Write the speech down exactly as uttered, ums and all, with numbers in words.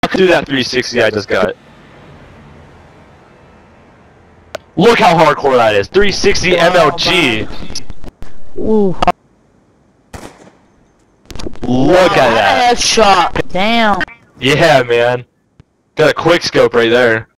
Do that three sixty I just got. Look how hardcore that is. three sixty M L G. Ooh. Look at that. Headshot. Damn. Yeah, man. Got a quick scope right there.